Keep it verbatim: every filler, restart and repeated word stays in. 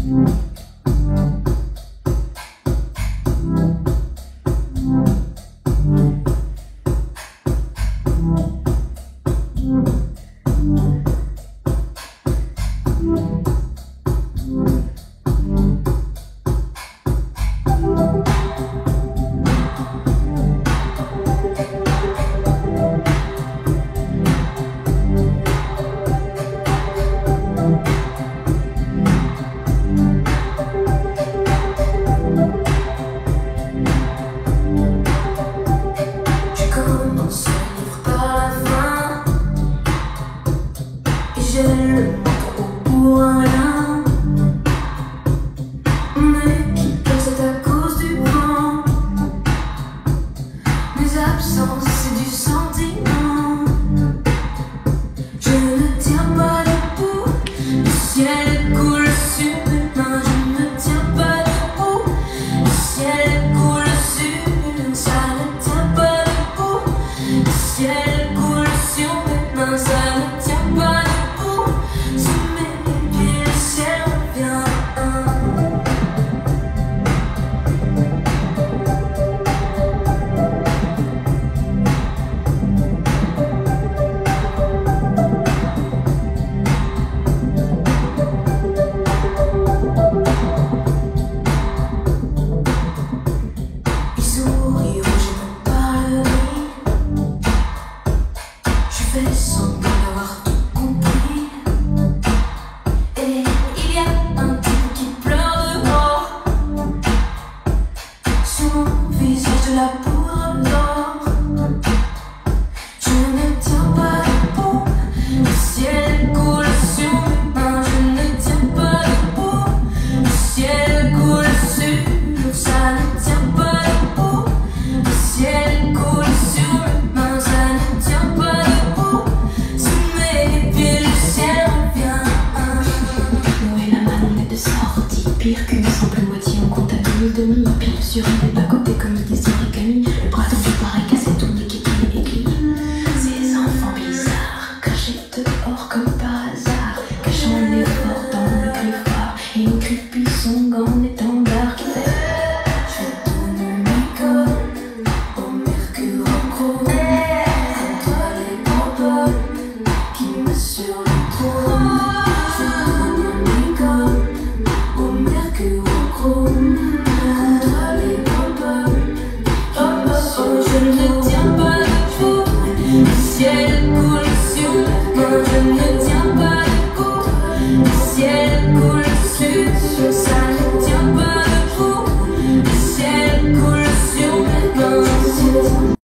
Pire qu'une simple moitié, on compte à demi demi. Pile sur elle, pas côté comme des origamis. Le bras tendu pareil qu'à cette unique et aiguille. Ces enfants bizarres, cachés dehors comme par hasard, cachant l'effort dans le griffoir. Et une creepy song en étendard qui fait je vais donner mes codes au mercure en gros. Comme toi les pompes qui me sur le trône. Je vais donner mes codes au mercure en gros. Comme toi les pompes qui me sur le trône. Je ne tiens pas debout, le ciel coule sur moi, je ne tiens pas.